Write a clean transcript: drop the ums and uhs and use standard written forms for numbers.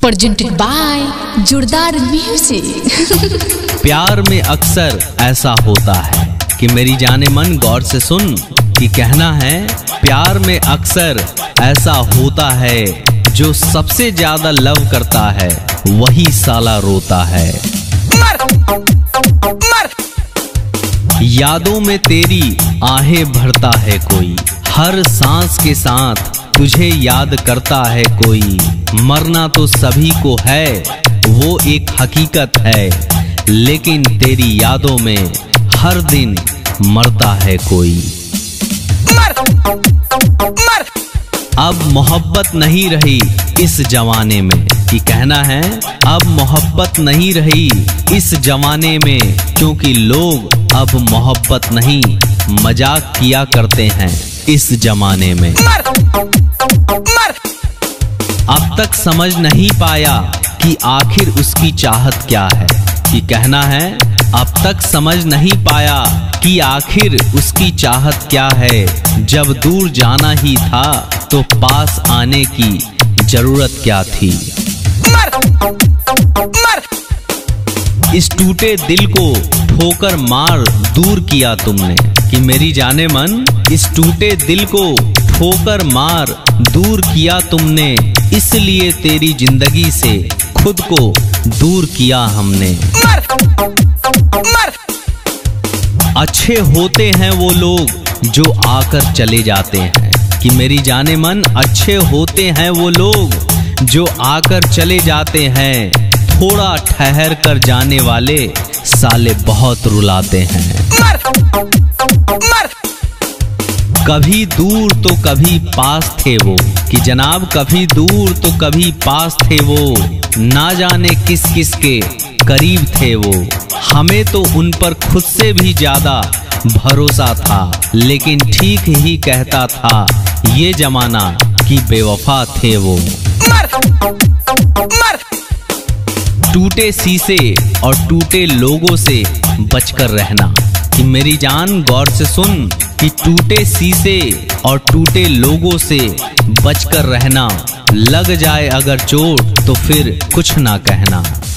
Presented by जोरदार music. प्यार में अक्सर ऐसा होता है कि मेरी जाने मन गौर से सुन कि कहना है। प्यार में अक्सर ऐसा होता है जो सबसे ज्यादा लव करता है वही साला रोता है। यादों में तेरी आहें भरता है कोई, हर सांस के साथ तुझे याद करता है कोई। मरना तो सभी को है वो एक हकीकत है, लेकिन तेरी यादों में हर दिन मरता है कोई। अब मोहब्बत नहीं रही इस जमाने में, कि कहना है अब मोहब्बत नहीं रही इस जमाने में, क्योंकि लोग अब मोहब्बत नहीं मजाक किया करते हैं इस जमाने में। अब तक समझ नहीं पाया कि आखिर उसकी चाहत क्या है, कि कहना है अब तक समझ नहीं पाया कि आखिर उसकी चाहत क्या है। जब दूर जाना ही था तो पास आने की जरूरत क्या थी। इस टूटे दिल को ठोकर मार दूर किया तुमने, कि मेरी जाने मन इस टूटे दिल को ठोकर मार दूर किया तुमने, इसलिए तेरी जिंदगी से खुद को दूर किया हमने। अच्छे होते हैं वो लोग जो आकर चले जाते हैं, कि मेरी जाने मन अच्छे होते हैं वो लोग जो आकर चले जाते हैं। थोड़ा ठहर कर जाने वाले साले बहुत रुलाते हैं। कभी दूर तो कभी पास थे वो, कि जनाब कभी दूर तो कभी पास थे वो। ना जाने किस किस के करीब थे वो, हमें तो उन पर खुद से भी ज्यादा भरोसा था। लेकिन ठीक ही कहता था ये जमाना कि बेवफा थे वो। टूटे शीशे और टूटे लोगों से बचकर रहना, कि मेरी जान गौर से सुन कि टूटे शीशे और टूटे लोगों से बचकर रहना। लग जाए अगर चोट तो फिर कुछ ना कहना।